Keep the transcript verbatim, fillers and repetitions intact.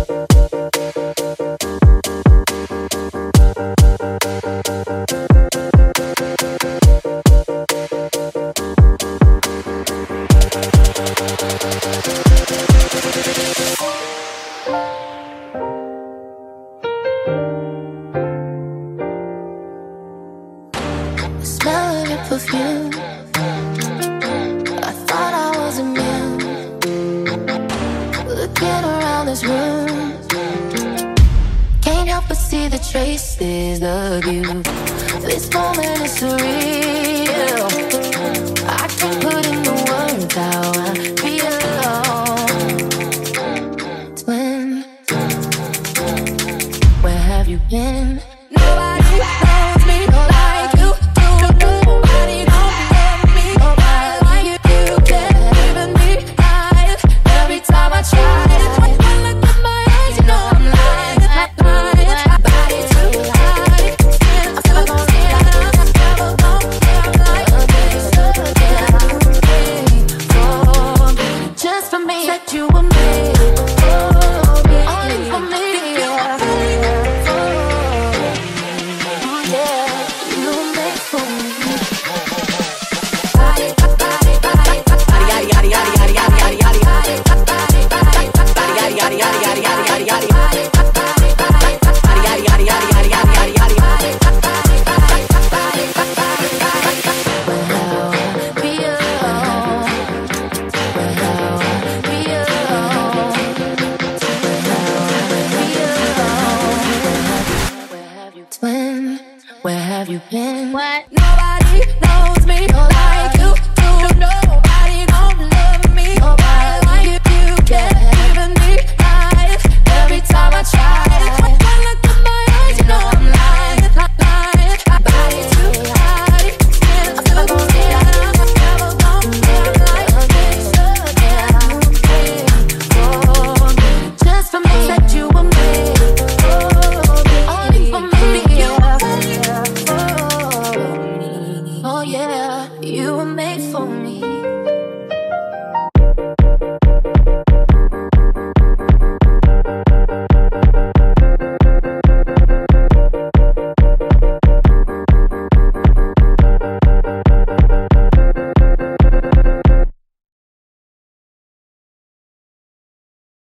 Perfume. I thought I was immune. Looking around this room, can't help but see the traces of you. This moment is surreal. I can't put into words how I feel. Twin, where have you been? Nobody knows me like you. Where have you been? What? Nobody knows me like you do. Nobody gon' love me like you do. Can't even be nice every time I try. When I look in my eyes, you know I'm lying, lying. Body too high, I'm never gon' get out. I'm never gon' get like this again. For me, just for me, that you were made. Only for me, you. Oh yeah, you were made for me.